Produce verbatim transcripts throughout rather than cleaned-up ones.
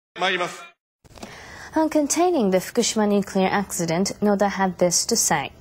On containing the Fukushima nuclear accident, Noda had this to say.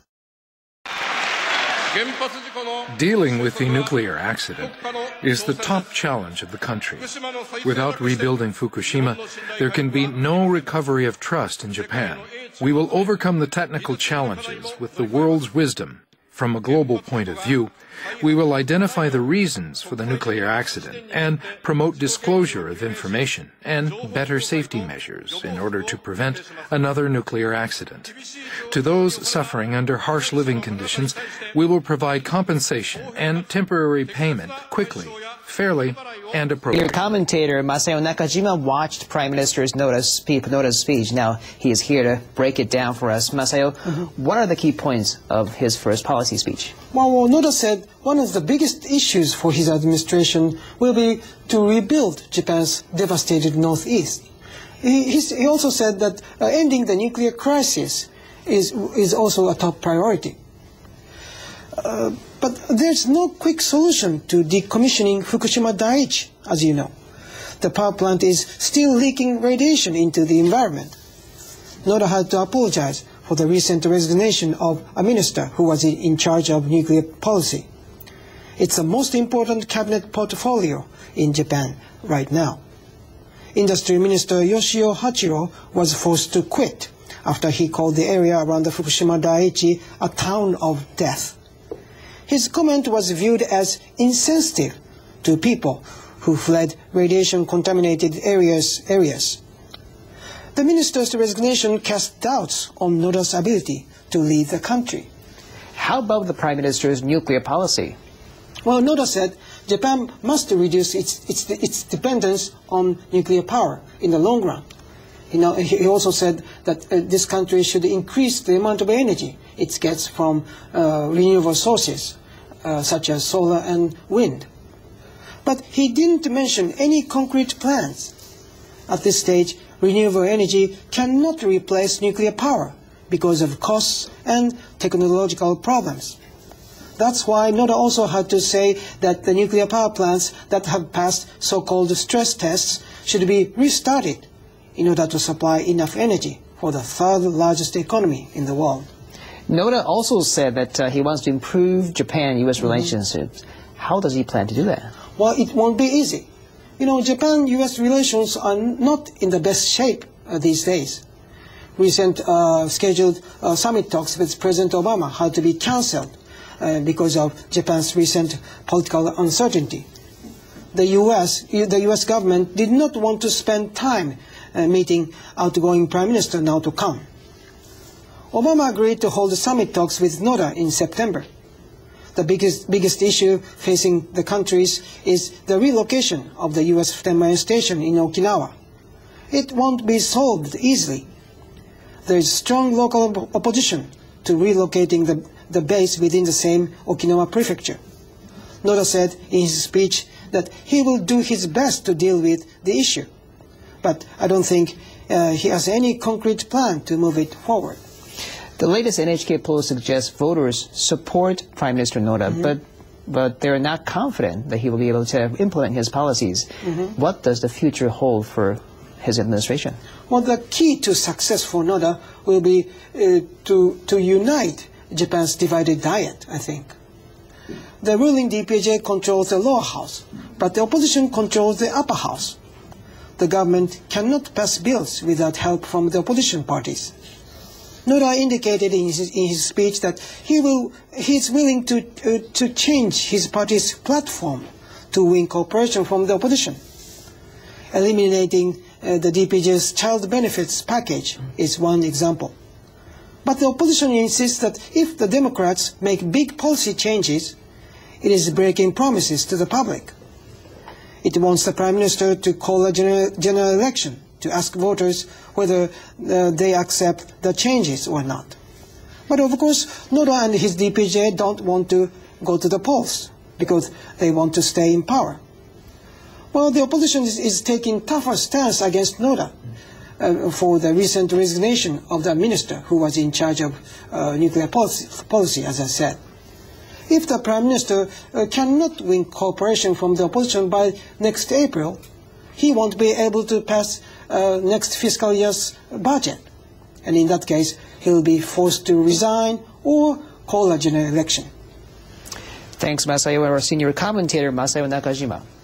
Dealing with the nuclear accident is the top challenge of the country. Without rebuilding Fukushima, there can be no recovery of trust in Japan. We will overcome the technical challenges with the world's wisdom. From a global point of view, we will identify the reasons for the nuclear accident and promote disclosure of information and better safety measures in order to prevent another nuclear accident. To those suffering under harsh living conditions, we will provide compensation and temporary payment quickly, fairly, and appropriately. Your commentator Masao Nakajima watched Prime Minister Noda's speech, Noda's speech. Now he is here to break it down for us. Masao, mm-hmm. What are the key points of his first policy speech? Well, Noda said one of the biggest issues for his administration will be to rebuild Japan's devastated northeast. He, he also said that uh, ending the nuclear crisis is, is also a top priority. Uh, but there's no quick solution to decommissioning Fukushima Daiichi, as you know. The power plant is still leaking radiation into the environment. Noda had to apologize for the recent resignation of a minister who was in charge of nuclear policy. It's the most important cabinet portfolio in Japan right now. Industry Minister Yoshio Hachiro was forced to quit after he called the area around the Fukushima Daiichi a town of death. His comment was viewed as insensitive to people who fled radiation-contaminated areas, areas. The minister's resignation cast doubts on Noda's ability to lead the country. How about the Prime Minister's nuclear policy? Well, Noda said Japan must reduce its, its, its dependence on nuclear power in the long run. You know, he also said that uh, this country should increase the amount of energy it gets from uh, renewable sources, uh, such as solar and wind. But he didn't mention any concrete plans. At this stage, renewable energy cannot replace nuclear power because of costs and technological problems. That's why Noda also had to say that the nuclear power plants that have passed so-called stress tests should be restarted in order to supply enough energy for the third largest economy in the world. Noda also said that uh, he wants to improve Japan-U S mm-hmm. relationships. How does he plan to do that? Well, it won't be easy. You know, Japan-U S relations are not in the best shape uh, these days. Recent uh, scheduled uh, summit talks with President Obama had to be cancelled uh, because of Japan's recent political uncertainty. The U S, the U S government did not want to spend time uh, meeting outgoing Prime Minister now to come. Obama agreed to hold the summit talks with Noda in September. The biggest, biggest issue facing the countries is the relocation of the U S Futenmayo Station in Okinawa. It won't be solved easily. There is strong local opposition to relocating the, the base within the same Okinawa prefecture. Noda said in his speech that he will do his best to deal with the issue, but I don't think uh, he has any concrete plan to move it forward. The latest N H K poll suggests voters support Prime Minister Noda, mm-hmm. but but they're not confident that he will be able to implement his policies. Mm-hmm. What does the future hold for his administration? Well, the key to success for Noda will be uh, to, to unite Japan's divided diet, I think. The ruling D P J controls the lower house, but the opposition controls the upper house. The government cannot pass bills without help from the opposition parties. Noda indicated in his, in his speech that he will he is willing to uh, to change his party's platform to win cooperation from the opposition. Eliminating uh, the D P J's child benefits package is one example. But the opposition insists that if the Democrats make big policy changes, it is breaking promises to the public. It wants the Prime Minister to call a general, general election to ask voters whether uh, they accept the changes or not. But of course, Noda and his D P J don't want to go to the polls because they want to stay in power. Well, the opposition is, is taking tougher stance against Noda uh, for the recent resignation of the minister who was in charge of uh, nuclear policy, policy, as I said. If the Prime Minister uh, cannot win cooperation from the opposition by next April, he won't be able to pass uh, next fiscal year's budget. And in that case, he will be forced to resign or call a general election. Thanks, Masayo. Our senior commentator, Masayo Nakajima.